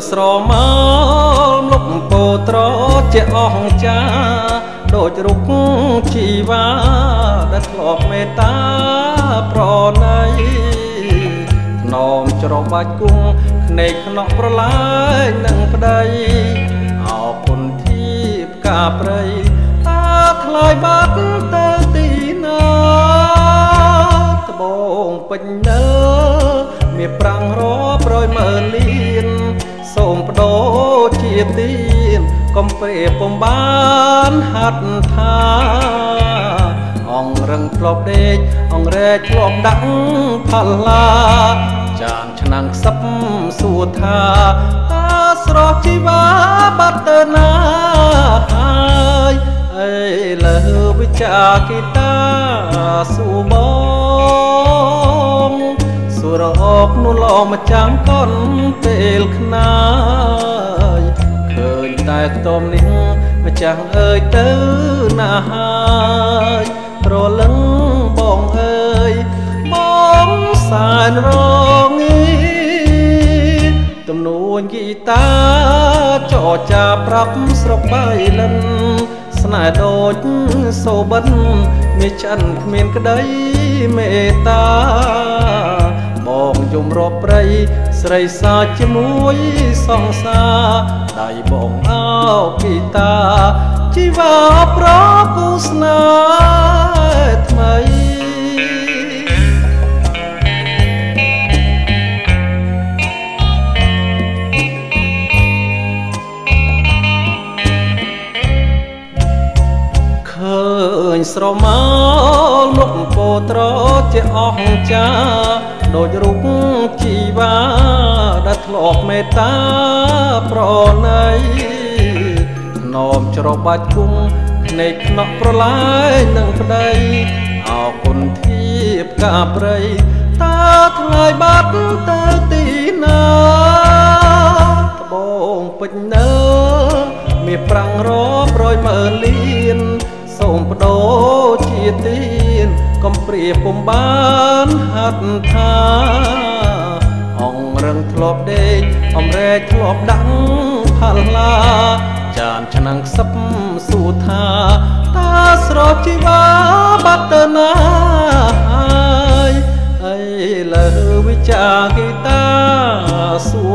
ស្រមោលលុកពោត្រជាអង្ចាដូចរុកជីវ៉ាដែលធ្លាប់មេត្តាប្រណីណោមច្របាច់គង់ភ្នែកខ្នក់ប្រឡាយនឹងប្តីអោគុណធីបកាព្រៃតាថ្លៃបាត់ទៅទីណាត្បូងពេញនៅមានប្រាំងរាប់រយម៉ឺនលានសូមបដូរជាទៀនកុំព្រាពំបានហាត់ថាអងរឹងធ្លាប់ដេកអងរែកធ្លាប់ដាក់ផល្លាចានឆ្នាំងខ្សឹបសួរថាតើស្រស់ជីវ៉ាបាត់ទៅណាហើយអេលើវិចាគិតាសួរបងសួរអកនោះឡងមកចាំកូនពេលខ្នាយឃើញតែខ្ទមនេះម្ចាស់អើយទៅណាហើយប្រលឹងបងអើយបងសែនរងីទំនួញហ្គីតាចរចាប្រាប់ស្រុកបៃលិនស្នេហ៍ដូចសូបិនមានចិនគ្មានក្តីមេត្តាបងយំរកព្រៃស្រីសាជាមួយសង្សារដៃបងអោពីតាជីវ៉ាប្រគូស្នេហ៍ថ្មីឃើញស្រមោលលុកពោត្រជាអង្ចាដូចរុកជីវ៉ាដែលធ្លាប់មេត្តាប្រណីណោមច្របាច់គង់ភ្នែកខ្នក់ប្រឡាយនឹងប្តីអោគុណធីបកាព្រៃតើថ្លៃបាត់ទៅទីណាត្បូងពេញនៅមានប្រាំងរាប់រយម៉ឺនលានសូមបដូរជាទៀនកុំព្រាពំបានហាត់ថាអងរឹងធ្លាប់ដេកអំរែកធ្លាប់ដាក់ផល្លាចានឆ្នាំងខ្សឹបសួរថាតើស្រស់ជីវ៉ាបាត់ទៅណាហើយអីលើវិចាគិតាសួរ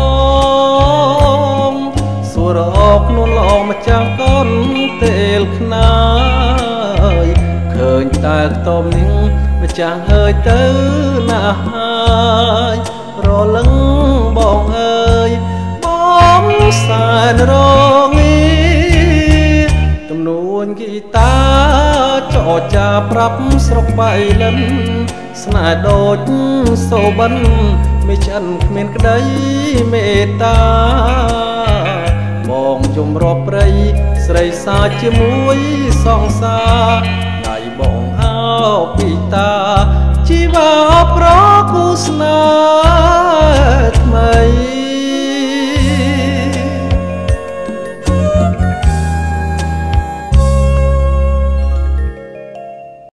បងសួរអកនោះឡងមកចាំកូនពេលខ្នាយឃើញតែខ្ទមនេះម្ចាស់អើយទៅណាហើយរលឹងបងអើយបងសែនរងីទំនួញហ្គីតាចរចាប្រាប់ស្រុកបៃលិនស្នេហ៍ដូចសូបិនមានចិនគ្មានក្តីមេត្តាបងយំរាប់ព្រៃស្រីសាជាមួយសង្សារដៃបងអោពីតាជីវ៉ាប្រគូស្នេហ៍